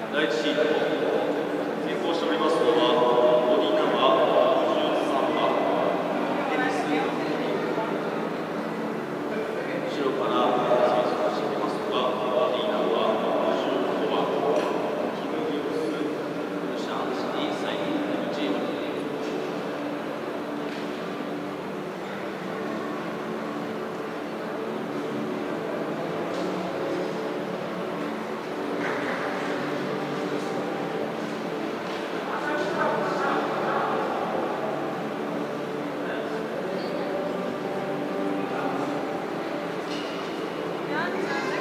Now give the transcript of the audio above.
第1シート先行しておりますのはボディナンバー63番テニス後ろから選手がしておりますのがボディナンバー65番キム・ユースシャンシティサインチーム。 4